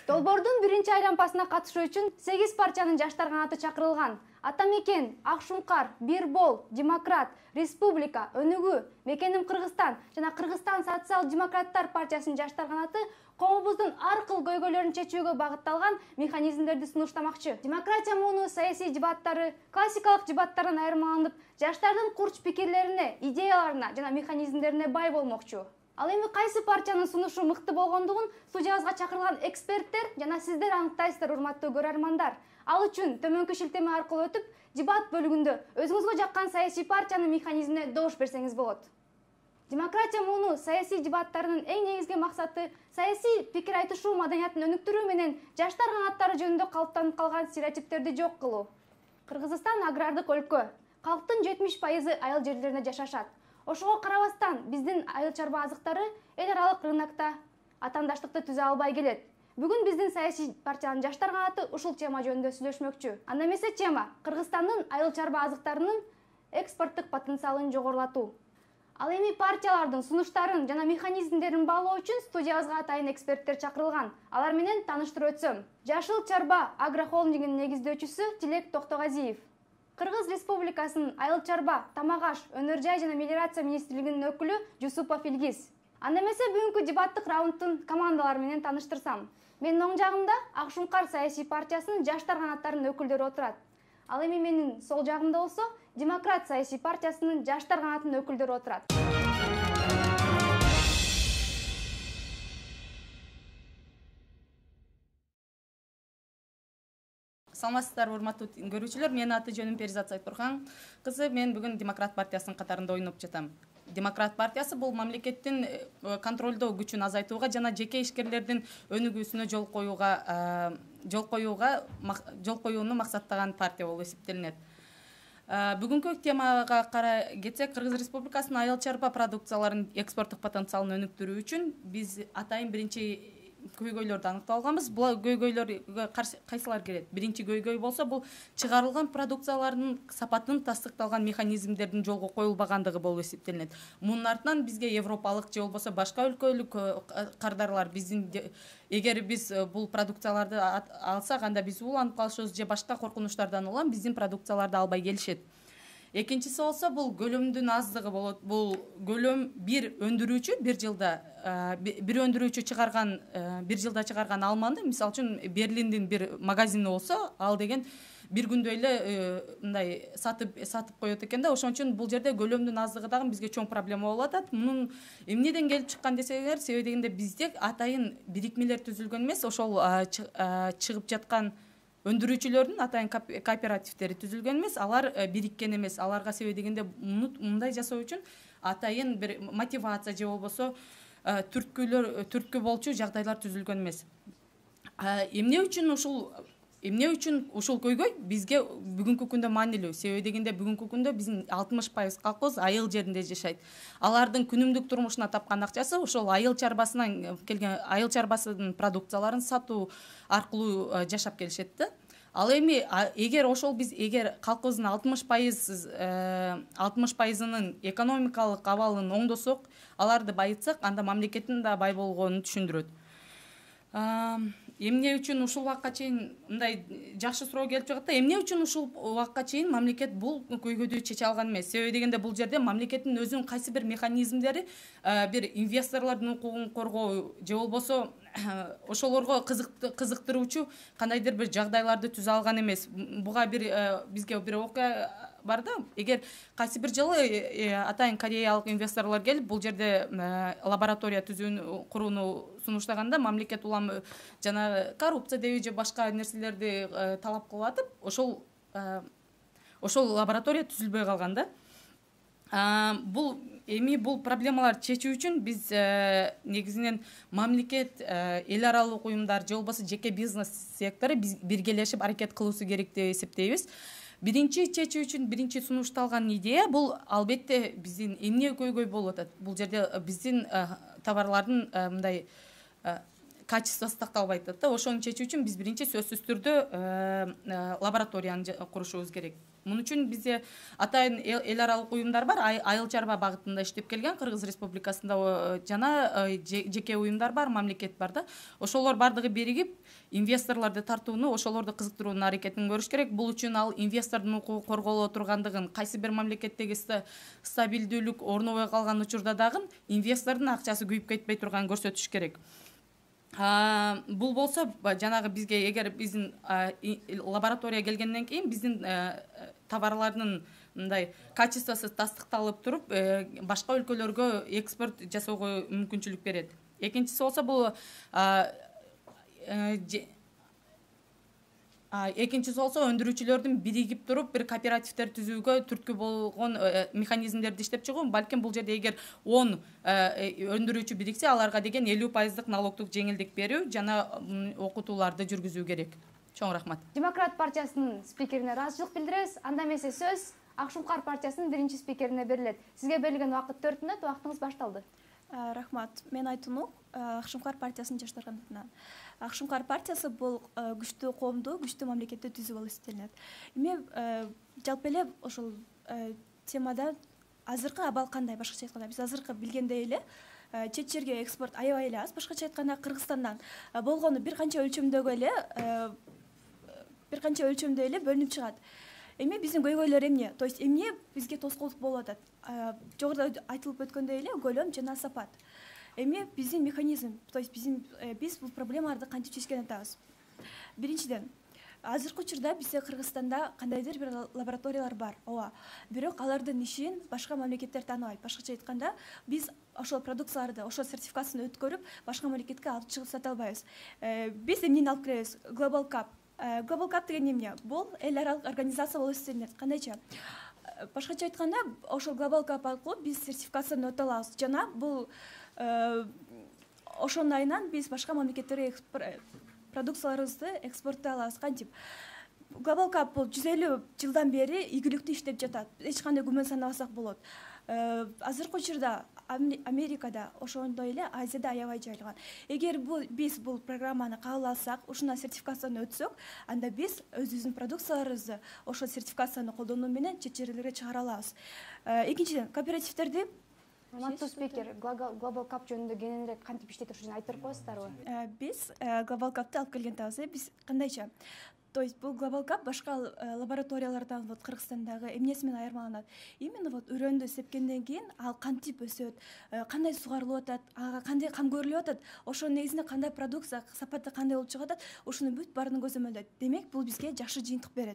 Долбоордун биринчи айлампасына катышуу үчүн 8 партиянын жаштар канаты чакырылган. Атамекен, Акшумкар, Бирбол, Демократ, Республика, Өнүгүү, Мекеним Кыргызстан жана Кыргызстан социал-демократтар партиясынын жаштар канаты коомубуздун ар кыл көйгөйлөрүн чечүүгө багытталган механизмдерди сунуштамакчы. Демократия муну саясий дебаттары классикалык дебаттардан айырмаланып, жаштардын курч пикирлерине, идеяларына жана механизмдерине бай болмокчу. Ал эми кайсы партиянын сунушу мыкты болгондугун студиябызга чакырылган эксперттер жана сиздер аныктайсыздар, урматтуу көрөрмандар. Ал үчүн төмөнкү шилтеме аркылуу өтүп, дебат бөлүгүндө өзүңүзгө жаккан саясий партиянын механизмине добуш берсеңиз болот. Демократия муну саясий дебаттарынын эң негизги максаты саясий пикир айтышуу маданиятын өнүктүрүү менен жаштар канаттары жөнүндө калыптанып калган стереотиптерди жок кылуу. Кыргызстан агрардык өлкө. Калктын 70% айыл жерлеринде жашашат. Ошого карабастан биздин айыл чарба азыктары эл аралык рынокто атаандаштыкты түзө албай келет. Бүгүн биздин саясий партиянын жаштар канаты ушул тема жөнүндө сүйлөшмөкчү. Анда эмесе тема Кыргызстандын айыл чарба азыктарынын экспорттук потенциалын жогорулатуу. Ал эми партиялардын сунуштарын жана механизмдерин баалоо үчүн студиябызга атайын эксперттер чакырылган. Алар менен тааныштырып өтсөм. Жашыл Чарба агрохолдингинин негиздөөчүсү Тилек Токтогазиев, Кыргыз Республикасынын айыл чарба, тамак аш, өнөр жай жана мелиорация министрлигинин өкүлү Жусупов Илгиз. Анда эмесе бүгүнкү дебаттык раундтун командалары менен тааныштырсам. Менин оң жагымда Акшумкар саясий партиясынын жаштар канаттарынын өкүлдөрү отурат. Ал эми менин сол жагымда болсо Демократ саясий партиясынын жаштар канатынын өкүлдөрү отурат. Саламатсыздарбы, урматтуу көрүүчүлөр. Менин аты жөнүм Перизат Сайтбурхан кызы. Мен бүгүн Демократ партиясынын катарында ойноп жатам. Демократ партиясы бул мамлекеттин контролдоо күчүн азайтууга жана жеке ишкерлердин өнүгүүсүнө жол коюуну максаттаган партия болуп эсептелинет. Бүгүнкү темага карай кетсек, Кыргыз Республикасынын айыл чарба продукцияларынын экспорттук потенциалын өнүктүрүү үчүн биз атайын биринчи көйгөйлөрдү аныктап алганбыз. Бул көйгөйлөргө кайсылар кирет? Биринчи көйгөй болсо, бул чыгарылган продукциялардын сапатын тастыкталган механизмдердин жолго коюлбагандыгы болуп эсептелинет. Мунун артынан бизге европалык же болбосо башка өлкөлүк кардарлар эгер биз бул продукцияларды алсак, анда биз уланып калышыбыз же башка коркунучтардан улам биздин продукцияларды албай келишет. Экинчиси болсо, бул көлөмдүн аздыгы болот. Бул көлөм бир өндүрүүчү чыгарган алманы, мисалы үчүн Берлиндин бир магазини болсо, ал деген бир күндө эле мындай сатып коет экен да. Ошон үчүн бул жерде көлөмдүн аздыгы дагы бизге чоң проблема болуп атат. Мунун эмнеден келип чыккан десеңер, себеби дегенде бизде атайын бирикмелер түзүлгөн эмес, ошол чыгып жаткан өндүрүүчүлөрдүн атайын кооперативдери түзүлгөн эмес, алар бириккен эмес. Аларга себеби дегенде мындай жасоо үчүн атайын бир мотивация же болбосо түрткү болчу жагдайлар түзүлгөн эмес. Эмне үчүн ушул көйгөй бизге бүгүнкү күндө маанилүү? Себеби дегенде бүгүнкү күндө биздин 60% калкыбыз айыл жеринде жашайт. Алардын күнүмдүк турмушуна тапкан акчасы ошол айыл чарбасынан келген айыл чарбасынын продукцияларын сатуу аркылуу жашап келишет да. Ал эми эгер калкыбыздын 60%нын экономикалык абалын оңдосок, аларды байытсак, анда мамлекеттин да бай болгонун түшүндүрөт. Эмне үчүн ушул убакка чейин мындай жакшы суроо келип жатат да, эмне үчүн ушул убакка чейин мамлекет бул көйгөйдү чече алган эмес? Себеби дегенде бул жерде мамлекеттин өзүнүн кайсы бир механизмдери, бир инвесторлордун укугун коргоо же болбосо ошолорго кызыктыруучу кандайдыр бир жагдайларды түзө алган эмес. Буга бизге бир окуя бар да. Эгер кайсы бир жылы атайын кореялык инвесторлор келип бул жерде лаборатория курууну сунуштаганда, мамлекет улам жана коррупция деби же башка нерселерди талап кылып атып, ошол лаборатория түзүлбөй калган да. Бул проблемаларды чечүү үчүн биз негизинен мамлекет, эл аралык уюмдар же болбосо жеке бизнес сектору биргелешип аракет кылуусу керек деп эсептейбиз. Биринчи чечүү үчүн биринчи сунушталган идея бул албетте биздин эмне көйгөй болуп атат. Бул жерде биздин товарлардын мындай качествосы такталбай атат да. Ошону чечүү үчүн биз биринчи сөзсүз түрдө лабораторияны курушубуз керек. Муну үчүн бизде атайын эл аралык уюмдар бар, айыл чарба багытында иштеп келген Кыргыз Республикасында жана жеке уюмдар бар, мамлекет бар да. Ошолор бардыгы биригип инвесторлорду тартууну, ошолорду кызыктыруунун аракетин көрүш керек. Бул үчүн ал инвестордун укугу корголо тургандыгын, кайсы бир мамлекеттеги стабилдүүлүк орнобой калган учурда дагы инвестордун акчасы күйүп кетпей турганын көрсөтүш керек. Бул болсо жанагы бизге эгер биздин лаборатория келгенден кийин биздин товарлардын мындай качествосу тастыкталып туруп, башка өлкөлөргө экспорт жасоого мүмкүнчүлүк берет. Экинчиси болсо бул экинчиси болсо өндүрүүчүлөрдүн биригип туруп бир кооперативдер түзүүгө түрткү болгон механизмдерди иштеп чыгуу. Балким бул жерде эгер 10 өндүрүүчү бириксе, аларга деген 50% налогдук жеңилдик берүү жана окутууларды жүргүзүү керек. Чоң рахмат. Демократ партиясынын спикерине ыраазычылык билдиребиз. Анда эмесе сөз Ак Шуңкар партиясынын биринчи спикерине берилет. Сизге берилген убакыт 4 мүнөт, убактыңыз башталды. Рахмат. Мен Айтунук, Ак Шуңкар партиясынын жаштар кандидатынан. Ак Шуңкар партиясы бул күчтүү коомду, күчтүү мамлекетти түзүү болуп эсептелинет. Эми жалпы эле ошол темада азыркы абал кандай? Башкача айтканда, биз азыркы билгендей эле чет жерге экспорт аябай эле аз. Башкача айтканда, Кыргызстандан болгону бир канча өлчөмдөгү эле бөлүнүп чыгат. Эми биздин көйгөйлөр эмне? То есть эмне бизге тоскоолдук болуп атат? Жогоруда айтылып өткөндөй эле көлөм жана сапат. Эми биздин механизм, то есть биз бул проблемаларды кантип чечкенин атабыз. Биринчиден, азыркы учурда бизде Кыргызстанда кандайдыр бир лабораториялар бар, ооба. Бирок алардын ишин башка мамлекеттер тааныбайт. Башкача айтканда, биз ошол продукцияларды, ошол сертификацияны өткөрүп, башка мамлекетке алып чыгып сата албайбыз. Биз эмнени алып келебиз? Global Cup. Global Cup деген эмне? Бул эл аралык организация болуп эсептелинет. Кандайча? Башкача айтканда, ошол Global Cup аркылуу биз сертификацияны өтө алабыз. Жана бул ошонун айынан биз башка мамлекеттерге продукцияларыбызды экспорттой алабыз. Кантип? Global Cup бул 150 жылдан бери ийгиликтүү иштеп жатат. Эч кандай күмөн санабасак болот. Азыркы учурда Америкада, ошондой эле Азияда аябай жайылган. Эгер биз бул программаны кабыл алсак, ушуна сертификацияны өтсөк, анда биз өзүбүздүн продукцияларыбызды ошол сертификацияны колдонуу менен чет жерлерге чыгара алабыз. Экинчиден, кооперативдерди Урматтуу спикер, Global Cup жөнүндө кененирээк кантип иштейт ошону айтып коесуздарбы? Биз Global Cup'ты алып келген атабыз. Биз кандайча? То есть бул Global Cup башка лабораториялардан вот Кыргызстандагы эмнеси менен айырмаланат? Именно вот өрөндү сепкенден кийин ал кантип өсөт, кандай сугарылып атат, ага кандай кам көрүлүп атат, ошонун негизинде кандай продукция, сапаты кандай болуп чыгып атат, ушунун бүт баарын көзөмөлдөйт. Демек, бул бизге жакшы жыйынтык берет.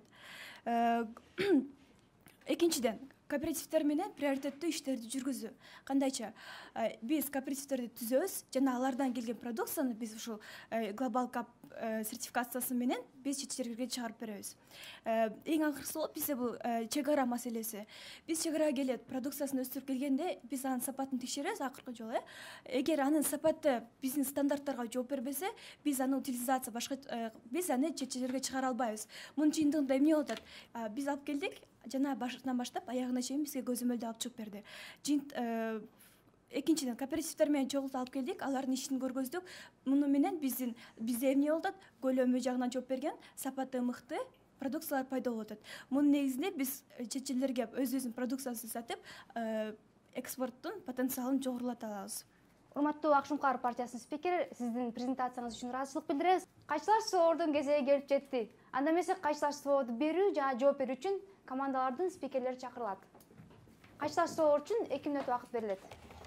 Экинчиден, кооперативдер менен приоритеттүү иштерди жүргүзүү. Кандайча? Биз кооперативдерди түзөбүз жана алардан келген продукцияны биз ушул Global Cup сертификациясы менен биз чет жерлерге чыгарып беребиз. Эң акыркысы болуп бизде бул чек ара маселеси. Биз чек арага келет, продукциясын өстүрүп келгенде биз анын сапатын текшеребиз акыркы жолу. Эгер анын сапаты биздин стандарттарга жооп бербесе, биз аны утилизация биз аны чет жерлерге чыгара албайбыз. Мунун чындыгында эмне болуп атат? Биз алып келдик, жана башынан баштап аягына чейин бизге көзөмөлдү алып чыгып берди. Экинчиден, кооперативдер менен чогултуп алып келдик, алардын ишин көргөздүк. Муну менен бизде эмне болуп атат? Көлөмү жагынан жооп берген, сапаты мыкты продукциялар пайда болуп атат. Мунун негизинде биз чет жерлерге өзүбүздүн продукциясын сатып, экспорттун потенциалын жогорулата алабыз. Урматтуу Ак Шуңкар партиясынын спикери, сиздин презентацияңыз үчүн ыраазычылык билдиребиз. Кайчылаш соордун кезеги келип жетти. Анда эмесе кайчылаш соорду берүү жана жооп берүү үчүн командалардын спикерлери чакырылат. Кайчылаш соор үчүн 2 мүнөт убакыт берилет.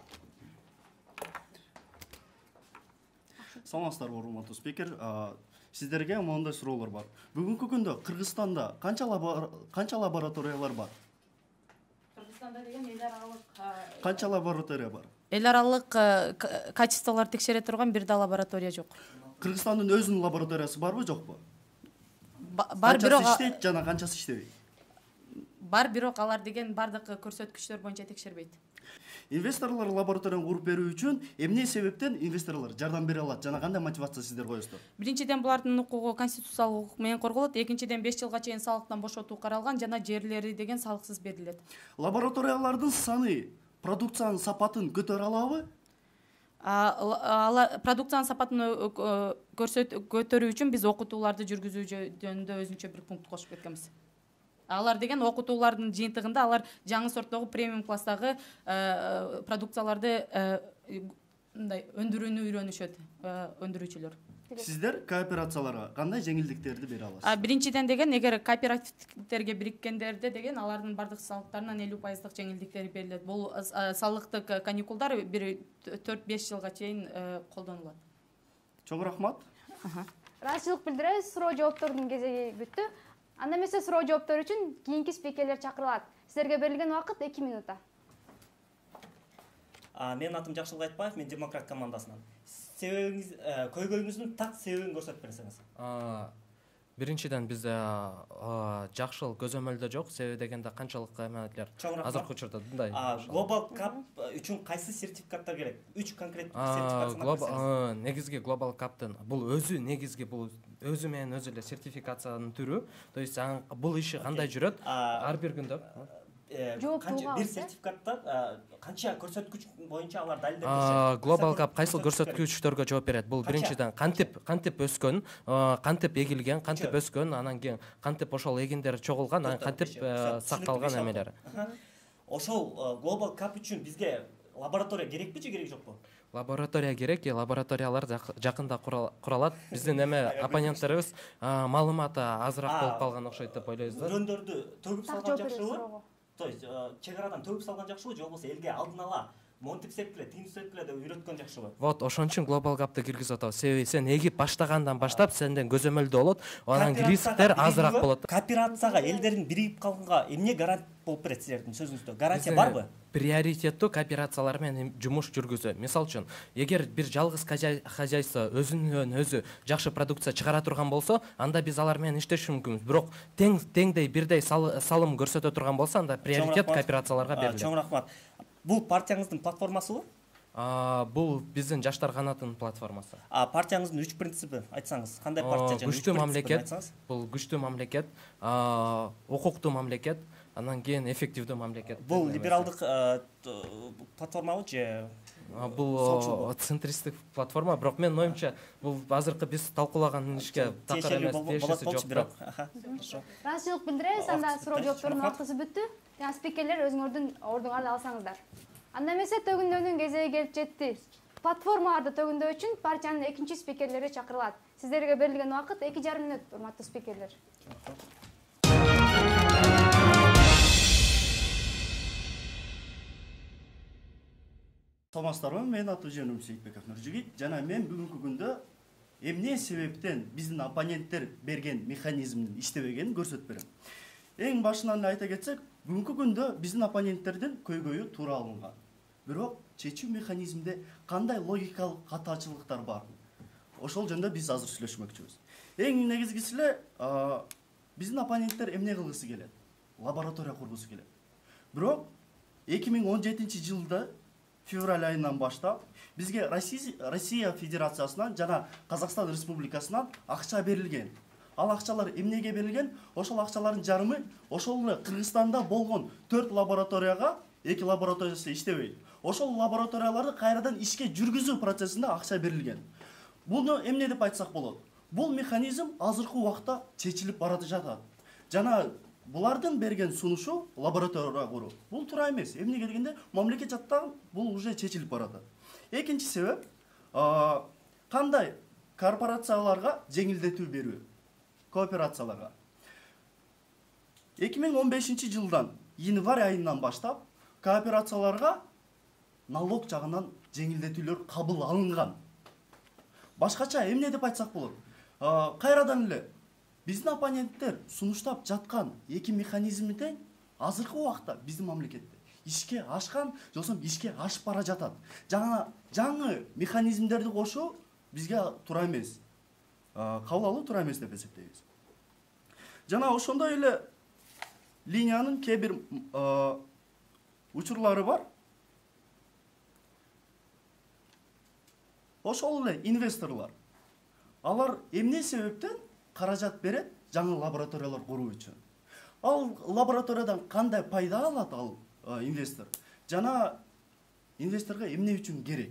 Саламатсыздарбы, урматтуу спикер. Сиздерге моундай суроолор бар. Бүгүнкү күндө Кыргызстанда канча лабораториялар бар? Кыргызстанда деген эл аралык Канча лаборатория бар? эл аралык качестволорду текшере турган бир да лаборатория жок. Кыргызстандын өзүнүн лабораториясы барбы, жокпу? Бар, бирок иштейт жана канчасы иштебейт? Бар, бирок алар деген бардык көрсөткүчтөр боюнча текшербейт. Инвесторлор лабораторияны куруп берүү үчүн эмне себептен инвесторлор жардам бере алат жана кандай мотивация сиздер коесуздар? Биринчиден, булардын укугу конституциялык укук менен корголот. Экинчиден, 5 жылга чейин салыктан бошотуу каралган жана жерлери деген салыксыз берилет. Лабораториялардын саны продукциянын сапатын көтөрө алабы? Продукциянын сапатын көтөрүү үчүн биз окутууларды жүргүзүү жөнүндө өзүнчө бир пункт кошуп кеткенбиз. Алар деген окутуулардын жыйынтыгында алар жаңы сорттогу премиум класстагы продукцияларды мындай өндүрүүнү үйрөнүшөт өндүрүүчүлөр. Сиздер кооперацияларга кандай жеңилдиктерди бере аласыздар? Биринчиден деген эгер кооперативдерге бириккендерде деген алардын бардык салыктарынан 50% жеңилдиктер берилет. Бул салыктык каникулдар бир 4-5 жылга чейин колдонулат. Чоң рахмат. Ыраазычылык билдиребиз. Суроо жооптордун кезеги бүттү. Анда эмесе суроо жооптор үчүн кийинки спикерлер чакырылат. Силерге берилген убакыт 2 минутта. Менин атым Жакшылык Айтбаев, мен демократ командасынан. Себебиңиз, көйгөйүңүздүн так себебин көрсөтүп берсеңиз. Биринчиден бизде жакшыл көзөмөлдө жок, себеби дегенде канчалык эмелер азыркы учурда мындай. Global Cup үчүн кайсы сертификаттар керек? 3 конкреттик сертификат. Негизги Global Cup'тын бул өзү негизги бул өзү менен өзү эле сертификациянын түрү. То есть бул иши кандай жүрөт? Ар бир күндө бир сертификатта канча көрсөткүч боюнча алар далилдеп беришет. Global Cup кайсыл көрсөткүчтөргө жооп берет? Бул биринчиден кантип өскөн, кантип эгилген, кантип өскөн, анан кийин кантип ошол эгиндер чогулган, анан кантип сакталган эмелер. Ошол Global Cup үчүн бизге лаборатория керекпи же кереги жокпу? Лаборатория керек, лабораториялар жакында куралат. Биздин оппоненттерибиз маалыматы азыраак болуп калган окшойт деп ойлойбуз да. Өрөөндөрдү төгүп салган жакшыбы? То есть чек-арадан төгүп салган жакшыбы же болбосо элге алдын ала монтип сепкиле, тигип сепкиле деп үйрөткөн жакшыбы? Вот ошон үчүн Global Cup'ты киргизип атабыз. Себеби сен эгип баштагандан баштап сенден көзөмөлдө болот, анан рисктер азыраак болот. Кооперацияга элдердин биригип калганга эмне гарант болуп берет силердин сөзүңүздө? Гарантия барбы? Приоритеттүү кооперациялар менен жумуш жүргүзүү. Мисалы үчүн, эгер бир жалгыз хозяйство өзүнөн өзү жакшы продукция чыгара турган болсо, анда биз алар менен иштеши мүмкүнбүз. Бирок теңдей бирдей салым көрсөтө турган болсо, анда приоритет кооперацияларга берилет. Чоң рахмат. Бул партияңыздын платформасыбы? Бул биздин жаштар канатынын платформасы. Партияңыздын 3 принципи айтсаңыз, кандай партия жана 3 принципи айтсаңыз? Бул күчтүү мамлекет, укуктуу мамлекет, анан кийин эффективдүү мамлекет. Бул либералдык платформабы же бул центристик платформа, бирок менин оюмча бул азыркы биз талкуулаган ишке такыр эмес, тиешеси жок. Ыраазычылык билдиребиз. Анда суроо жооптордун убактысы бүттү. Жана спикерлер өзүңөрдүн ордуңарды алсаңыздар. Анда эмесе төгүндөөнүн кезеги келип жетти. Платформаларды төгүндөө үчүн партиянын экинчи спикерлери чакырылат. Сиздерге берилген убакыт 2,5 мүнөт, урматтуу спикерлер. Саламатсыздарбы? Мен аты жөнүм Сейитбеков Нуржигит жана мен бүгүнкү күндө эмне себептен биздин оппоненттер берген механизмдин иштебегенин көрсөтүп берем. Эң башынан айта кетсек, бүгүнкү күндө биздин оппоненттердин көйгөйү туура алынган. Бирок чечүү механизминде кандай логикалык катачылыктар бар? Ошол жөнүндө биз азыр сүйлөшмөкчүбүз. Эң негизгиси эле биздин оппоненттер эмне кылгысы келет? Лаборатория кургусу келет. Бирок 2017 жылда февраль айынан баштап бизге Россия Федерациясынан жана Казакстан Республикасынан акча берилген. Ал акчалар эмнеге берилген? Ошол акчалардын жарымы ошол Кыргызстанда болгон 4 лабораторияга, 2 лабораториясы иштебейт. Ошол лабораторияларды кайрадан ишке жүргүзүү процессинде акча берилген. Буну эмне деп айтсак болот? Бул механизм азыркы убакта чечилип барып жатат. Жана булардын берген сунушу лаборатория куруу. Бул туура эмес. Эмнеге дегенде мамлекет жактан бул уже чечилип барат. Экинчи себеп кандай корпорацияларга жеңилдетүү берүү? Кооперацияларга. 2015 жылдан январь айынан баштап кооперацияларга налог жагынан жеңилдетүүлөр кабыл алынган. Башкача эмне деп айтсак болот? Кайрадан эле биздин оппоненттер сунуштап жаткан эки механизмде азыркы убакта биздин мамлекетте ишке ашкан, жолсом ишке ашып бара жатат. Жаңы механизмдерди кошуу бизге туура эмес. Кабыл алуу туура эмес деп эсептейбиз. Жана ошондой эле линиянын кээ бир учурлары бар. Ошол эле инвесторлор. Алар эмне себептен каражат берет жаңы лабораториялар куруу үчүн? Ал лабораториядан кандай пайда алат ал инвестор? Жана инвесторго эмне үчүн керек?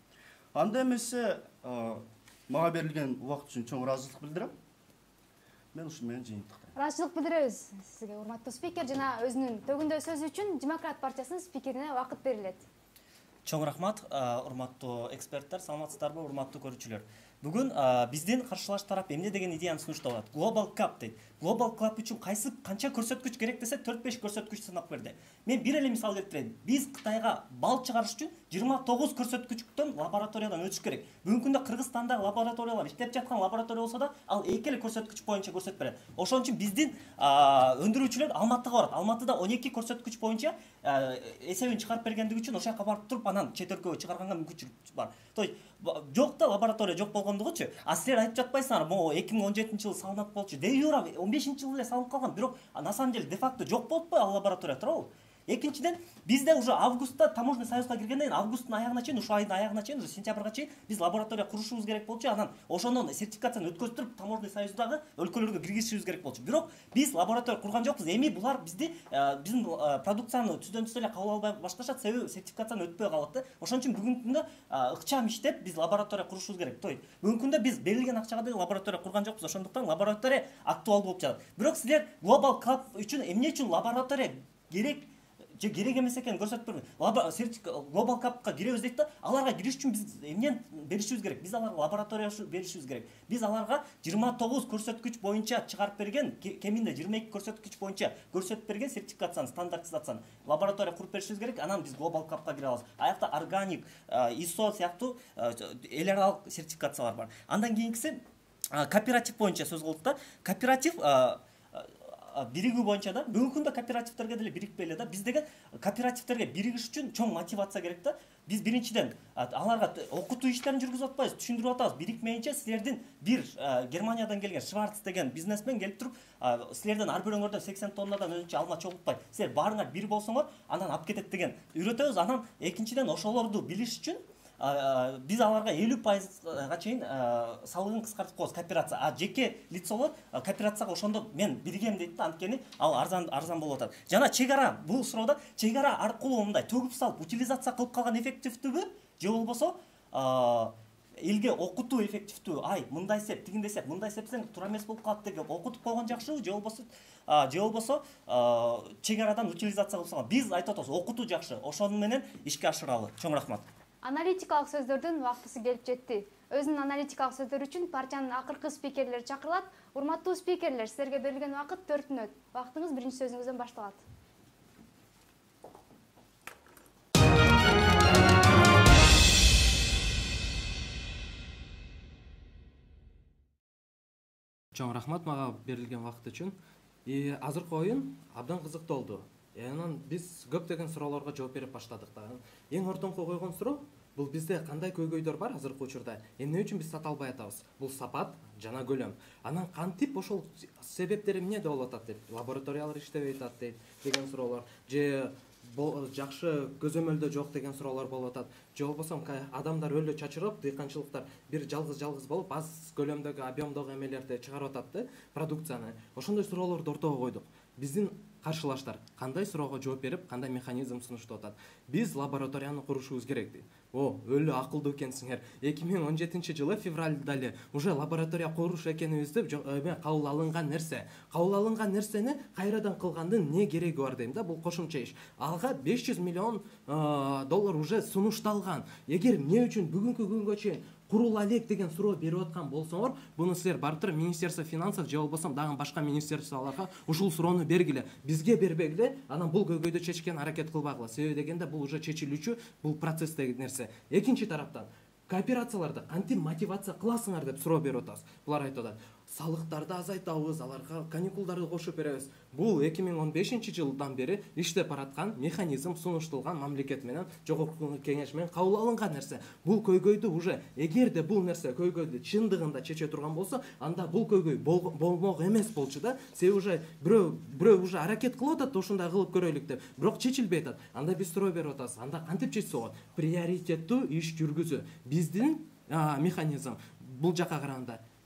Анда эмесе мага берилген убакыт үчүн чоң ыраазычылык билдирем. мен ушул менен жыйынтыктайм. ыраазычылык билдиребиз сизге, урматтуу спикер, жана өзүнүн төгүндө сөзү үчүн Демократ партиясынын спикерине убакыт берилет. Чоң рахмат, урматтуу эксперттер, саламатсыздарбы, урматтуу көрүүчүлөр. Бүгүн биздин каршылаш тарап эмне деген идеяны сунуштап атат. Global Cup дейт. Global Cup үчүн канча көрсөткүч керек десе 4-5 көрсөткүч санап берди. Мен бир эле мисал келтирейин. Биз Кытайга бал чыгарыш үчүн 29 көрсөткүчтөн лабораториядан өтүш керек. Бүгүнкү күндө Кыргызстанда лабораториялар иштеп жаткан лаборатория болсо да, ал эки эле көрсөткүч боюнча көрсөтүп берет. Ошон үчүн биздин өндүрүүчүлөр Алматыга барат. Алматыда 12 көрсөткүч боюнча эсебин чыгарып бергендиги үчүн ошол жака барып туруп, анан чет өлкөгө чыгарганга мүмкүнчүлүк бар. То есть жок да лаборатория жок болгондугучу. А силер айтып жатпайсыңар, могу 2017-жылы салынат болчу. Де юра 15-жылы эле салынып калган, бирок на самом деле де факто жок болуп ал лаборатория, туурабы? Экинчиден, бизде уже августта таможенный союзга киргенден кийин августтун аягына чейин, ушул айдын аягына чейин, уже сентябрга чейин биз лаборатория курушубуз керек болчу. Анан ошондон сертификацияны өткөрүп, таможенный союздагы өлкөлөргө киргизишибиз керек болчу. Бирок биз лаборатория курган жокпуз. Эми булар биздин продукцияны түздөн түз эле кабыл албай башташат, себеби сертификацияны өтпөй калат да. Ошон үчүн бүгүнкү күндө ыкчам иштеп биз лаборатория курушубуз керек. То есть бүгүнкү күндө биз берилген акчага деле лаборатория курган жокпуз. Ошондуктан лаборатория актуалдуу болуп жатат. Бирок силер Global Cup үчүн эмне үчүн лаборатория керек же керек эмес экенин көрсөтүп берген. Global Cupка киребиз дейт да, аларга кириш үчүн биз эмнени беришибиз керек? Биз аларга лаборатория беришибиз керек. Биз аларга 29 көрсөткүч боюнча чыгарып берген, кеминде 22 көрсөткүч боюнча көрсөтүп берген сертификацияны, стандартизацияны лаборатория куруп беришибиз керек. Анан биз Global Cupка кире алабыз. Аякта органик, ISO сыяктуу эл аралык сертификациялар бар. Андан кийинкиси кооператив боюнча сөз кылдык да. Кооператив биригүү боюнча да, бүгүнкү күндө кооперативтерге деле бирикпей эле да. Биз деген кооперативтерге биригиш үчүн чоң мотивация керек да. Биз биринчиден аларга окутуу иштерин жүргүзүп атпайбыз, түшүндүрүп атабыз. Бирикмейинче силердин бир Германиядан келген Шварц деген бизнесмен келип туруп, силерден ар бирөөңөрдөн 80 тоннадан өзүнчө алма чогултпайт. Силер баарыңар бир болсоңор, анан алып кетет деген үйрөтөбүз. Анан экинчиден ошолорду билиш үчүн биз аларга 50%га чейин салыгын кыскартып коебуз кооперация. А жеке лицолор кооперацияга ошондо мен биригем дейт да, анткени ал арзан болуп атат. Жана чек ара, бул суроодо чек ара аркылуу мындай төгүп салып утилизация кылып калган эффективдүүбү же болбосо элге окутуу эффективдүү, мындай сеп, тигиндей сеп, мындай сепсең туура эмес болуп калат деп окутуп койгон жакшыбы же болбосо чек арадан утилизация кылып салган. Биз айтып атабыз, окутуу жакшы. Ошону менен ишке ашыралы. Чоң рахмат. Аналитикалык сөздөрдүн убактысы келип жетти. Өзүнүн аналитикалык сөздөр үчүн партиянын акыркы спикерлери чакырылат. Урматтуу спикерлер, силерге берилген убакыт 4 мүнөт. Убактыңыз биринчи сөзүңүздөн башталат. Чоң рахмат мага берилген убакыт үчүн. Азыркы оюн абдан кызыктуу. Анан биз көптөгөн суроолорго жооп берип баштадык да. Эң ортоңку койгон суроо бул бизде кандай көйгөйдөр бар азыркы учурда? Эмне үчүн биз сата албай атабыз? Бул сапат жана көлөм. Анан кантип ошол себептери эмне болуп атат деп, лабораториялар иштебей атат дейт деген суроолор, же жакшы көзөмөлдө жок деген суроолор болуп атат. Же болбосо адамдар өлө чачырып, дыйканчылыктар бир жалгыз болуп аз көлөмдөгү, объемдогу эмелерди чыгарып атат да, продукцияны. Ошондой суроолорду ортого койдук. Биздин каршылаштар кандай суроого жооп берип, кандай механизм сунуштап атат? Биз лабораторияны курушубуз керек дейт. Өлө акылдуу экенсиңер. 2017-жылы февралда эле уже лаборатория куруш экенибизди кабыл алынган нерсе. Кабыл алынган нерсени кайрадан кылгандын эмне кереги бар дейм да, бул кошумча иш. Ага 500 миллион доллар уже сунушталган. Эгер эмне үчүн бүгүнкү күнгө чейин курула элек деген суроо берип аткан болсоңор, буну силер барып Министерство финансов же болбосо дагы башка министерстволорго ушул суроону бергиле. Бизге бербегиле, анан бул көйгөйдү чечкен аракет кылбагыла. Себеби дегенде бул уже чечилүүчү, бул процесстеги нерсе. Экинчи тараптан кооперацияларды кантип мотивация кыласыңар деп суроо берип атабыз. Булар айтып атат, салыктарды азайтабыз, аларга каникулдарды кошуп беребиз. Бул 2015-жылдан бери иштеп бараткан механизм сунушталган мамлекет менен жогорку кеңеш менен кабыл алынган нерсе. Бул көйгөйдү уже эгерде бул нерсе көйгөйдү чындыгында чече турган болсо, анда бул көйгөй болмок эмес болчу да. Себеби уже бирөө уже аракет кылып атат, ушундай кылып көрөлүк деп, бирок чечилбей атат. Анда биз суроо берип атабыз. Анда кантип чечсе болот? Приоритеттүү иш жүргүзүү. Биздин механизм бул жака караганда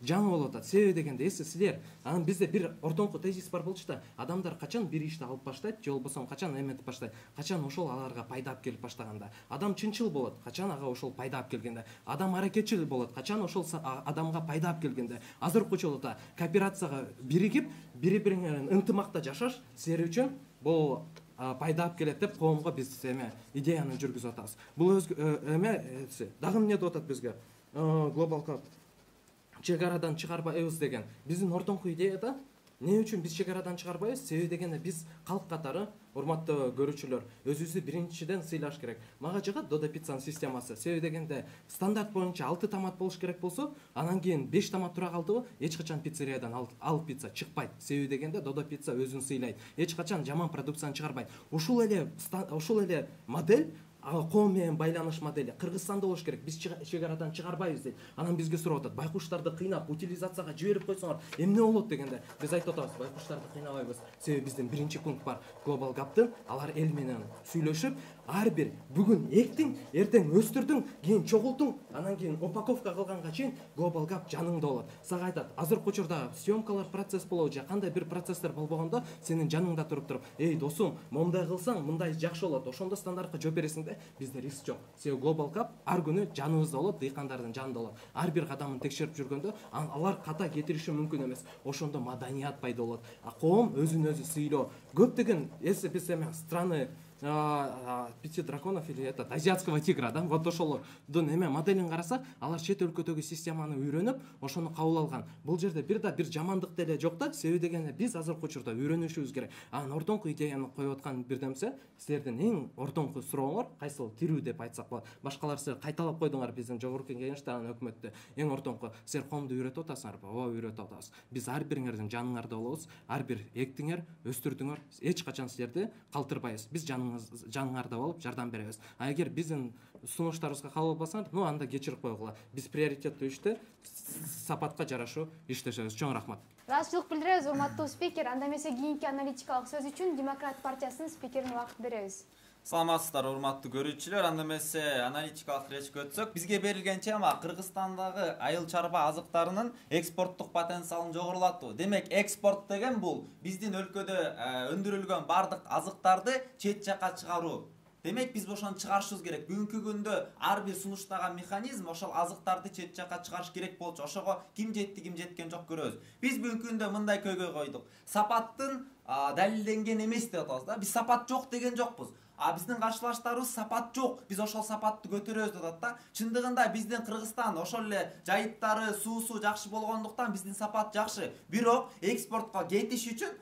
жаңы болуп атат. Себеби дегенде эсте силер анан бизде бир ортоңку тезис бар болчу да, адамдар качан бир ишти алып баштайт, же болбосо качан эметип баштайт, качан ошол аларга пайда алып келип баштаганда. Адам чынчыл болот, качан ага ошол пайда алып келгенде. Адам аракетчил болот, качан ошол адамга пайда алып келгенде. Азыркы учурда кооперацияга биригип, бири-бириң менен ынтымакта жашаш силер үчүн бул пайда алып келет деп коомго биз идеяны жүргүзүп атабыз. Бул дагы эмне деп атат бизге? Global Cup чегарадан чыгарбайбыз деген. Биздин ортоңку идеяда эмне үчүн биз чегарадан чыгарбайбыз? Себеби дегенде биз калк катары, урматтуу көрүүчүлөр, өзүбүздү биринчиден сыйлаш керек. Мага жагат Dodo Pizza'нын системасы. Себеби дегенде стандарт боюнча 6 томат болуш керек болсо, анан кийин 5 томат тура калдыбы, эч качан пиццериядан ал пицца чыкпайт. Себеби дегенде Dodo Pizza өзүн сыйлайт. Эч качан жаман продукцияны чыгарбайт. Ушул эле модель коом менен байланыш модели Кыргызстанда болуш керек. Биз чегарадан чыгарбайбыз дейт. Анан бизге сурап атат, байкуштарды кыйнап утилизацияга жиберип койсоңор эмне болот дегенде, биз айтып атабыз, байкуштарды кыйнабайбыз. Себеби биздин биринчи пункт бар. Global Cup'тын алар эл менен сүйлөшүп, ар бир бүгүн эктиң, эртең өстүрдүң, кийин чогултуң, анан кийин упаковка кылганга чейин Global Cup жаныңда болот. Сага айтат, азыркы учурда съемкалар процесс болобу же кандай бир процесстер болбогондо сенин жаныңда туруп, эй досум, момундай кылсаң, мындай жакшы болот. Ошондо стандартка жооп бересиң да, бизде риск жок. Себеби Global Cup ар күнү жаныбызда болот, дыйкандардын жанында болот. Ар бир кадамын текшерип жүргөндө алар ката кетириши мүмкүн эмес. Ошондо маданият пайда болот. Коом өзүн өзү сыйлоо. Көптөгөн эсе биз страны 5 драконов или этот азиатского тигра, да, вот ошолордун моделин карасак, алар чет өлкөдөгү системаны үйрөнүп, ошону кабыл алган. Бул жерде бир жамандык деле жок да, себеби дегенде биз азыркы учурда үйрөнүшүбүз керек. Анан ортоңку идеяны коюп аткан бир нерсе, силердин эң ортоңку сурооңор кайсыл тирүү деп айтсак болот. Башкалар силер кайталап койдуңар биздин жогорку кеңеште, анан өкмөттө. Эң ортоңку силер коомду үйрөтүп атасыңарбы? Ооба, үйрөтүп атабыз. Биз ар бириңердин жаныңарда болобуз. Ар бир эктиңер, өстүрдүңөр, эч качан силерди калтырбайбыз. Биз жаныңарда болуп жардам беребиз. А эгер биздин сунуштарыбызга кабыл албасаңар, анда кечирип койгула. Биз приоритеттүү ишти сапатка жарашуу иштешебиз. Чоң рахмат. Ыраазычылык билдиребиз, урматтуу спикер. Анда эмесе кийинки аналитикалык сөз үчүн Демократ партиясынын спикерине убакыт беребиз. Саламатсыздар, урматтуу көрүүчүлөр. Анда эмесе аналитикалык речке өтсөк, бизге берилген тема Кыргызстандагы айыл чарба азыктарынын экспорттук потенциалын жогорулатуу. Демек, экспорт деген бул биздин өлкөдө өндүрүлгөн бардык азыктарды чет жакка чыгаруу. Демек, биз ошону чыгарышыбыз керек. Бүгүнкү күндө ар бир сунуштаган механизм ошол азыктарды чет жакка чыгарыш керек болчу. Ошого ким жетти, ким жеткен жок көрөбүз. Биз бүгүнкү күндө мындай көйгөй койдук. Сапаттын далилденген эмес деп атабыз да. Биз сапат жок деген жокпуз. Биздин каршылаштарыбыз сапат жок. Биз ошол сапатты көтөрөбүз деп атат да. Чындыгында биздин Кыргызстан ошол эле жайыттары, суусу жакшы болгондуктан биздин сапат жакшы. Бирок экспортко кетиш үчүн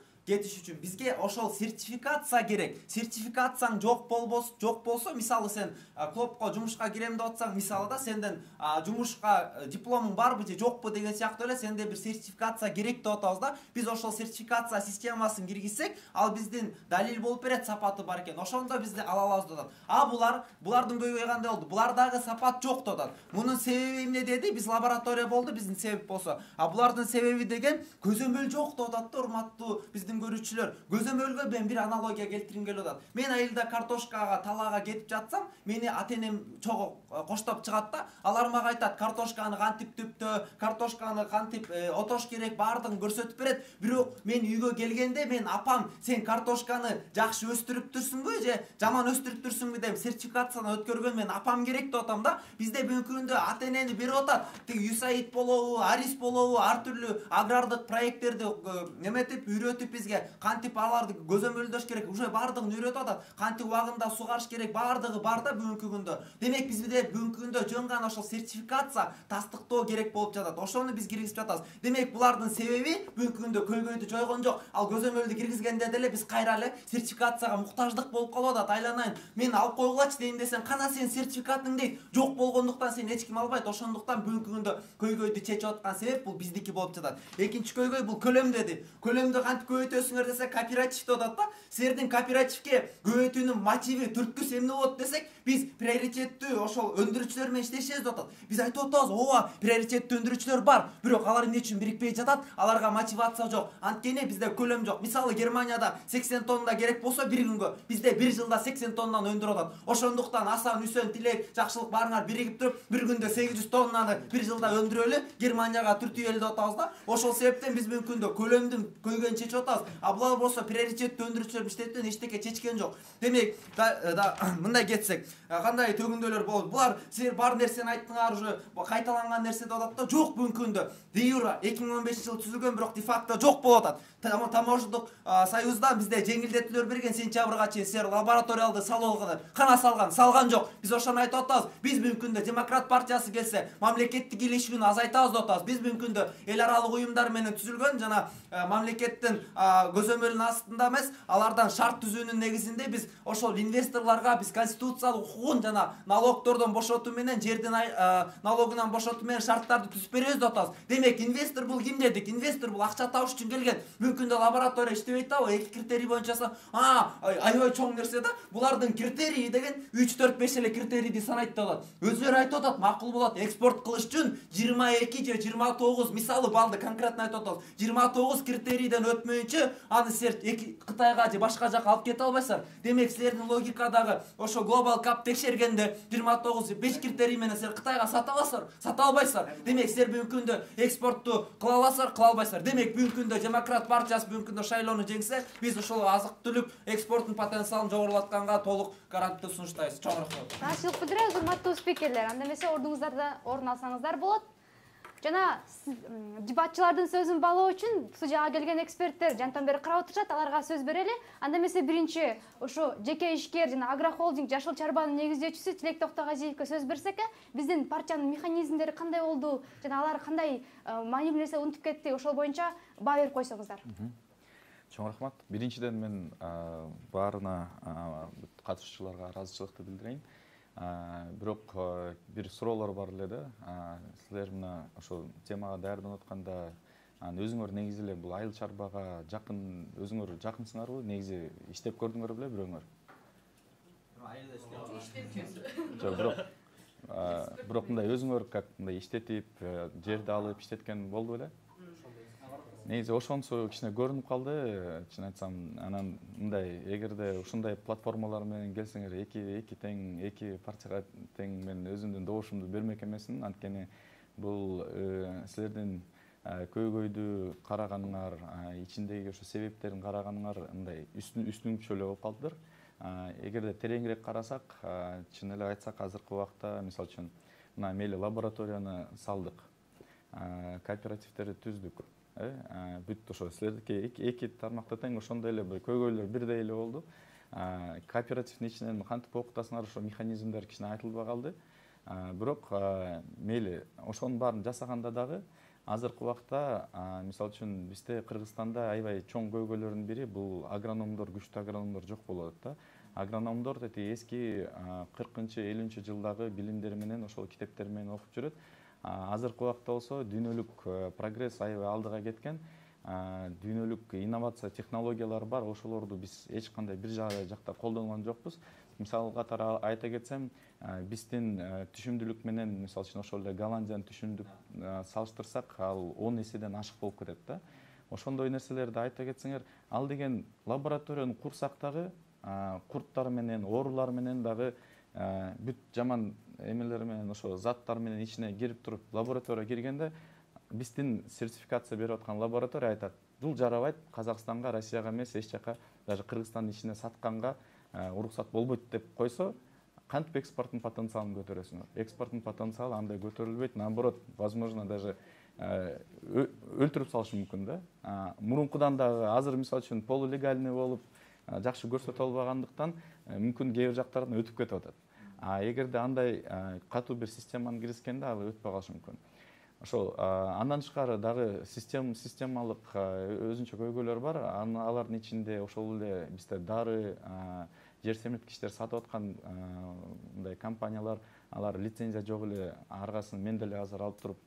бизге ошол сертификация керек. Сертификацияң жок болсо, мисалы сен клубко жумушка кирем деп атсаң, мисалы да сенден жумушка дипломуң барбы же жокпу деген сыяктуу эле сенде бир сертификация керек деп атабыз да. Биз ошол сертификация системасын киргизсек, ал биздин далил болуп берет, сапаты бар экен. Ошондо бизди ала алабыз деп атат. Булардын көйгөйү кандай болду? Булардагы сапат жок деп атат. Мунун себеби эмне деди? Биз лаборатория болду, биздин себеп болсо. Булардын себеби деген көзөмөл жок деп атат да, урматтуу көрүүчүлөр. Көзөмөлгө мен бир аналогия келтиргим келип атат. Мен айылда картошкага, талаага кетип жатсам, мени ата-энем чогуу коштоп чыгат да, алар мага айтат, картошканы кантип түптөө, картошканы кантип отош керек, баардыгын көрсөтүп берет. Бирок мен үйгө келгенде мен апам, сен картошканы жакшы өстүрүптүрсүңбү же жаман өстүрүптүрсүңбү деп сертификацияны өткөргөн мен апам керек деп атам да. Бизде бүгүнкү күндө ата-энени берип атат. Тиги USAID болобу, ARIS болобу, ар түрлүү агрардык проекттерди неметип, үйрөтүп бизге кантип аларды көзөмөлдөш керек, уже баардыгын үйрөтүп атат. Кантип убагында сугарыш керек, баардыгы бар да бүгүнкү күндө. Демек бизде бүгүнкү күндө жөн гана ошол сертификация тастыктоо керек болуп жатат. Ошону биз киргизип жатабыз. Демек булардын себеби бүгүнкү күндө көйгөйдү жойгон жок. Ал көзөмөлдү киргизгенде деле биз кайра эле сертификацияга муктаждык болуп калып атат. Айланайын, мен алып койгулачы дейм десең, кана сен сертификатың дейт. Жок болгондуктан сен эч ким албайт. Ошондуктан бүгүнкү күндө көйгөйдү чечип аткан себеп бул биздики болуп жатат. Экинчи көйгөй бул көлөм деди. Көлөмдү кантип көбөйтөсүңөр десе, кооператив деп атат да. Силердин кооперативге көбөйтүүнүн мотиви, түрткүсү эмне болот десек, Биз приоритеттүү ошол өндүрүүчүлөр менен иштешебиз деп атат. Биз айтып атабыз, ооба, приоритеттүү өндүрүүчүлөр бар, бирок алар эмне үчүн бирикпей жатат? Аларга мотивация жок. Анткени бизде көлөм жок. Мисалы Германияда 80 тонна керек болсо бир күнгө, бизде бир жылда 80 тоннаны өндүрүп атат. Ошондуктан Асан, Үсөн, Тилек, жакшылык баарыңар биригип туруп, бир күндө 800 тоннаны бир жылда өндүрөлү, Германияга түртүйөлү деп атабыз да. Ошол себептен биз бүгүнкү күндө көлөмдүн көйгөнүн чечип атабыз. А булар болсо приоритеттүү өндүрүүчүлөр иштеткен эчтеке чечкен жок. Демек, мындай кетсек, кандай төгүндөөлөр болот? Булар силер бар нерсени айттыңар, уже кайталанган нерсе деп атат да. Жок, бүгүнкү күндө де юре 2015-жылы түзүлгөн, бирок де факто жок болуп атат. Тамождук союздан бизде жеңилдетүүлөр берген сентябрга чейин силер лабораториялды салып алгандар. Кана салган жок. Биз ошону айтып атабыз. Биз бүгүнкү күндө Демократ партиясы келсе, мамлекеттик илишүүнү азайтабыз деп атабыз. Биз бүгүнкү күндө эл аралык уюмдар менен түзүлгөн жана мамлекеттин көзөмөлүнүн астында эмес, алардан шарт түзүүнүн негизинде биз ошол инвесторлорго биз конституциялык укугун жана налогтордон бошотуу менен, жердин налогунан бошотуу менен шарттарды түзүп беребиз деп атабыз. Демек, инвестор бул ким дедик? Инвестор бул акча табыш үчүн келген. Бүгүнкү күндө лаборатория иштебейт да, эки критерий боюнча аябай чоң нерсе да. Булардын критерийи деген 3-4-5 эле критерийди санайт деп атат. Өзүлөрү айтып атат, макул болот, экспорт кылыш үчүн 22 же 29 мисалы балды конкретно айтып атабыз. 29 критерийден өтмөйүнчө аны силер Кытайга же башка жака алып кете албайсыздар. Демек, силердин логикадагы ошо Global Cup текшергенде 29-5 критерий менен силер Кытайга сата албайсыздар. Демек, силер бүгүнкү күндө экспортту кыла аласыздар, кыла албайсыздар. Демек, бүгүнкү күндө Демократ партиясы бүгүнкү күндө шайлоону жеңсе, биз ошол азык-түлүк экспорттун потенциалын жогорулатканга толук гаранттуу сунуштайбыз. Чоң рахмат. Каршылык билдиребиз, урматтуу спикерлер. Анда эмесе ордуңуздарда орун алсаңыздар болот. Жана дебатчылардын сөзүн баалоо үчүн студияга келген эксперттер жантан бери карап отурушат, аларга сөз берели. Анда эмесе биринчи ошо жеке ишкер жана агрохолдинг Жашыл Чарбанын негиздөөчүсү Тилек Токтогазиевке сөз берсек, биздин партиянын механизмдери кандай болду жана алар кандай маанилүү нерсе унутуп кетти, ошол боюнча баа берип койсоңуздар. Чоң рахмат. Биринчиден мен баарына катышуучуларга ыраазычылыкты билдирейин. Бирок бир суроолор бар эле да. Силер мына ошо темага даярданып атканда өзүңөр негизи эле бул айыл чарбага жакын, өзүңөр жакынсыңарбы? Негизи иштеп көрдүңөр беле бирөөңөр? Жок, бирок мындай өзүңөр как мындай иштетип, жерди алып иштеткен болду беле? Негизи ошонусу кичине көрүнүп калды, чын айтсам. Анан мындай, эгерде ушундай платформалар менен келсеңер, эки партияга тең мен өзүмдүн добушумду бермек эмесмин. Анткени бул силердин көйгөйдү караганыңар, ичиндеги ошо себептерин караганыңар мындай үстүңчө эле болуп калдыр. Эгерде тереңирээк карасак, чын эле айтсак, азыркы убакта мисалы үчүн мына мейли лабораторияны салдык, кооперативтерди түздүк. Бүт ошо силердики эки тармакта тең ошондой эле көйгөйлөр бирдей эле болду. Кооперативдин ичинен кантип окутасыңар, ошо механизмдер кичине айтылбай калды. Бирок мейли ошонун баарын жасаганда дагы азыркы убакта мисалы үчүн бизде Кыргызстанда аябай чоң көйгөйлөрдүн бири бул агрономдор, күчтүү агрономдор жок болуп атат да. Агрономдор эски 40-50 жылдагы билимдери менен ошол китептер менен окуп жүрөт. Азыркы убакта болсо дүйнөлүк прогресс аябай алдыга кеткен. Дүйнөлүк инновация технологиялар бар, ошолорду биз эч кандай бир жакта колдонгон жокпуз. Мисалы катары айта кетсем, биздин түшүмдүүлүк менен мисалы үчүн ошол эле Голландиянын түшүмдүк салыштырсак, ал 10 эседен ашык болуп кетет да. Ошондой нерселерди айта кетсеңер, ал деген лабораторияны курсак дагы курттар менен, оорулар менен дагы бүт жаман эмелер менен ошо заттар менен ичине кирип туруп лабораторияга киргенде биздин сертификация берип аткан лаборатория айтат, бул жарабайт, Казакстанга, Россияга эмес, эч жака, даже Кыргызстандын ичине сатканга уруксат болбойт деп койсо, кантип экспорттун потенциалын көтөрөсүңөр? Экспорттун потенциалы андай көтөрүлбөйт, наоборот, возможно даже өлтүрүп салышы мүмкүн да. Мурункудан дагы азыр мисалы үчүн полулегальный болуп, жакшы көрсөтө албагандыктан мүмкүн кээ бир жактардан өтүп кетип атат. Эгерде андай катуу бир системаны киргизгенде ал өтпөй калышы мүмкүн. Ошол андан тышкары дагы системалык өзүнчө көйгөйлөр бар. Алардын ичинде ошол эле бизде дары, жер семирткичтер сатып аткан мындай компаниялар, алар лицензия жок эле, аргасын мен деле азыр алып туруп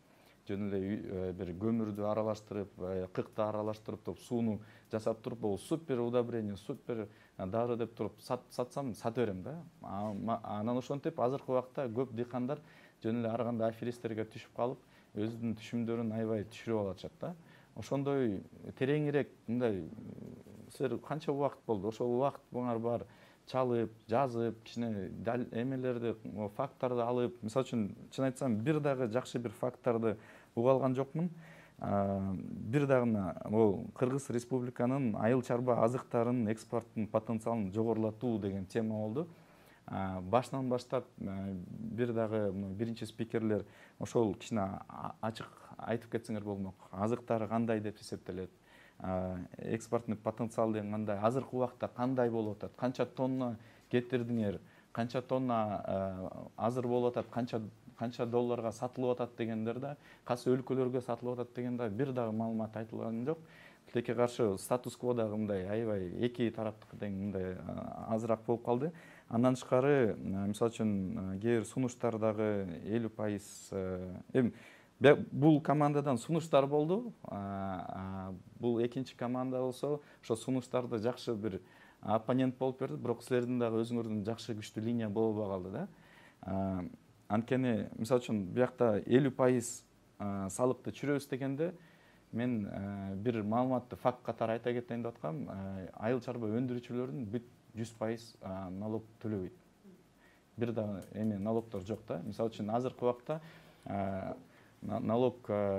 жөн эле бир көмүрдү аралаштырып, кыкты аралаштырып туруп сууну жасап туруп, бул супер удобрение, супер дары деп туруп сатсам сата берем да. Анан ошентип азыркы убакта көп дыйкандар жөн эле ар кандай аферисттерге түшүп калып, өзүнүн түшүмдөрүн аябай түшүрүп алышат да. Ошондой тереңирээк мындай силер канча убакыт болду? Ошол убакыт буңар бар чалып, жазып, кичине эмелерди, факттарды алып, мисалы үчүн чын айтсам, бир дагы жакшы бир факттарды уга алган жокмун. Бир дагы бул Кыргыз Республиканын айыл чарба азыктарынын экспорттун потенциалын жогорулатуу деген тема болду. Башынан баштап бир дагы биринчи спикерлер ошол кичине ачык айтып кетсеңер болмок. Азыктары кандай деп эсептелет? Экспорттун потенциалы деген кандай? Азыркы убакта кандай болуп атат? Канча тонна кетирдиңер? Канча тонна азыр болуп атат? Канча долларга сатылып атат дегендер да, кайсы өлкөлөргө сатылып атат деген да бир дагы маалымат айтылган жок. Тилекке каршы статус-кво дагы мындай аябай эки тараптык тең мындай азыраак болуп калды. Андан тышкары, мисалы үчүн, кээ бир сунуштар дагы 50%. Бул командадан сунуштар болду. Бул экинчи команда болсо, ошо сунуштарды жакшы бир оппонент болуп берди, бирок силердин дагы өзүңөрдүн жакшы күчтүү линия болбой калды да. Анткени, мисалы үчүн, биякта 50% салыкты түшүрөбүз дегенде, мен бир маалыматты факт катары айта кетейин деп аткам. Айыл чарба өндүрүүчүлөрдүн бүт 100% налог төлөбөйт. Бир дагы налогдор жок да. Мисалы үчүн, азыркы убакта налог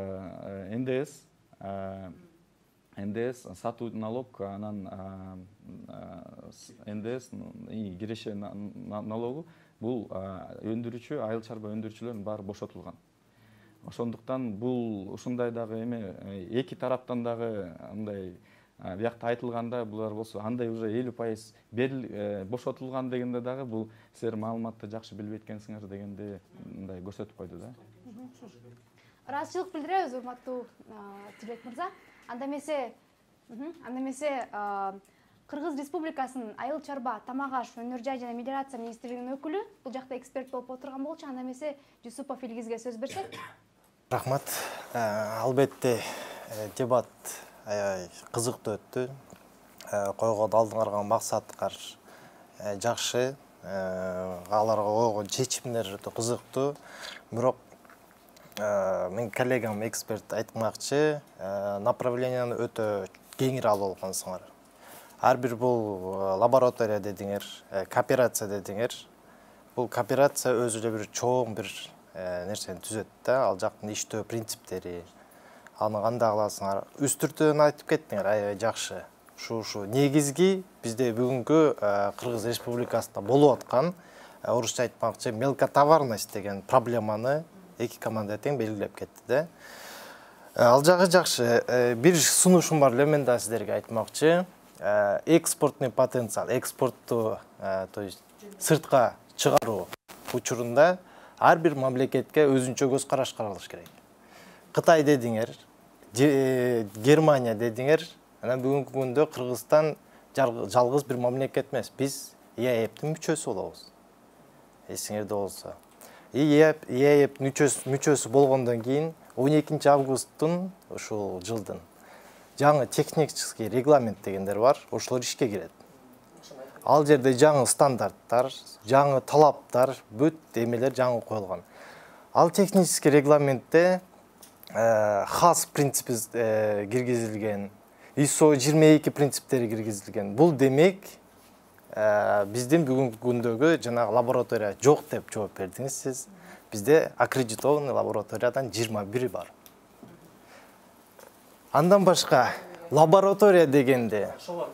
НДС сатуу налог, анан НДС киреше налогу, бул өндүрүүчү, айыл чарба өндүрүүчүлөрдүн баары бошотулган. Ошондуктан бул ушундай дагы эки тараптан дагы мындай биякта айтылганда, булар болсо андай уже 50% бошотулган дегенде дагы бул силер маалыматты жакшы билбейт экенсиңер дегенде мындай көрсөтүп койду да. Ыраазычылык билдиребиз, урматтуу Тилек мырза. Анда эмесе Кыргыз Республикасынын айыл чарба, тамак аш, өнөр жай жана мелиорация министрлигинин өкүлү бул жакта эксперт болуп отурган болчу. Анда эмесе Жусупов Илгизге сөз берсек. Рахмат. Албетте дебат кызыктуу өттү. Койгон алдыңарга максаттар жакшы, аларга койгон чечимдер өтө кызыктуу. Бирок мен коллегам эксперт айтмакчы, направленияны өтө кеңири алып алгансыңар. Ар бир бул лаборатория дедиңер, кооперация дедиңер. Бул кооперация өзү бир чоң бир нерсени түзөт да, ал жактын иштөө принциптери, аны кандай кыласыңар. Үстүртөн айтып кеттиңер, аябай жакшы. Ушу негизги бизде бүгүнкү Кыргыз Республикасында болуп аткан, орусча айтмакчы, мелкотоварность деген проблеманы эки команда тең белгилеп кетти да. Ал жагы жакшы. Бир сунушум бар эле, мен да сиздерге айтмакчы. Экспортный потенциал, экспортту, то есть сыртка чыгаруу учурунда ар бир мамлекетке өзүнчө көз караш каралыш керек. Кытай дедиңер, Германия дедиңер, анан бүгүнкү күндө Кыргызстан жалгыз бир мамлекет эмес. Биз ЕАЭПтин мүчөсү болобуз. Эсиңерде болсо. ЕАЭП мүчөсү болгондон кийин 12 августтун ушул жылдын жаңы технический регламент дегендер бар, ошолор ишке кирет. Ал жерде жаңы стандарттар, жаңы талаптар, бүт эмелер жаңы коюлган. Ал технический регламентте ХАС принципи киргизилген, ISO 22 принциптери киргизилген. Бул демек биздин бүгүнкү күндөгү жанагы лаборатория жок деп жооп бердиңиз сиз. Бизде аккредитованный лабораториядан 21 бар. Андан башка лаборатория дегенде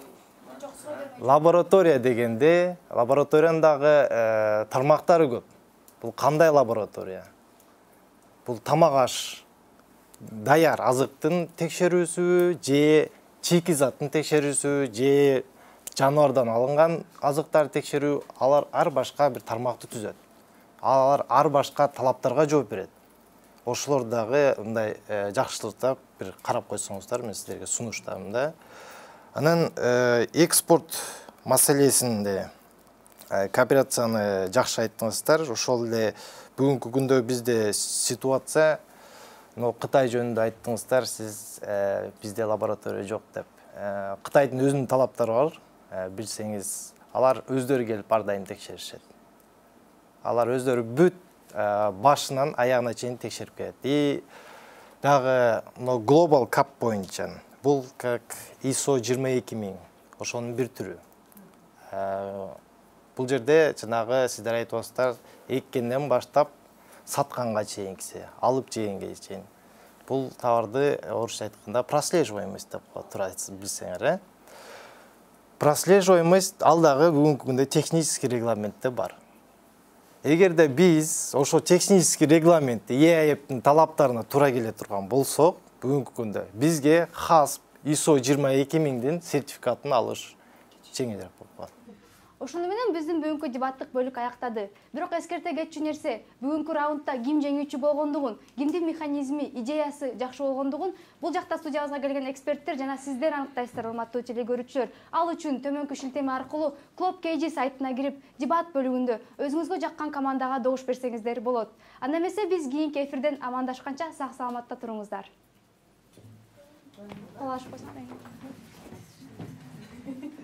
лабораториянын тармактары көп. Бул кандай лаборатория? Бул тамак аш даяр азыктын текшерүүсү, же чийки заттын текшерүүсү, же жаныбардан алынган азыктарды текшерүү, алар ар башка бир тармакты түзөт. Алар ар башка талаптарга жооп берет. Ошолор дагы мындай жакшылыктап бир карап койсоңуздар, мен сиздерге сунуштарым да. Анан экспорт маселесинде кооперацияны жакшы айттыңыздар. Ошол эле бүгүнкү күндө бизде ситуация Кытай жөнүндө айттыңыздар, сиз бизде лаборатория жок деп. Кытайдын өзүнүн талаптары бар. Билсеңиз, алар өздөрү келип ар дайым текшеришет. Алар өздөрү бүт башынан аягына чейин текшерип келет. И дагы Global Cup боюнча бул как ISO 22000, ошонун бир түрү. Бул жерде жанагы сиздер айтып атасыздар, эккенден баштап сатканга чейинкиси, алып жегенге чейин. Бул товарды орусча айтканда прослеживаемость деп турасыз, билсеңер, Прослеживаемость ал дагы бүгүнкү күндө технический регламентте бар. Эгерде биз ошо технический регламентти ЕАЭПтин талаптарына туура келе турган болсок, бүгүнкү күндө бизге хас ISO 22000дин сертификатын алыш жеңилирээк болуп калат. Ошону менен биздин бүгүнкү дебаттык бөлүк аяктады. Бирок эскерте кетчү нерсе, бүгүнкү раундда ким жеңүүчү болгондугун, кимдин механизми, идеясы жакшы болгондугун бул жакта студиябызга келген эксперттер жана сиздер аныктайсыздар, урматтуу телекөрүүчүлөр. Ал үчүн төмөнкү шилтеме аркылуу Club KG сайтына кирип, дебат бөлүгүндө өзүңүзгө жаккан командага добуш берсеңиздер болот. Анда эмесе биз кийинки эфирден амандашканча сак саламатта туруңуздар. Кол ашып койсоң.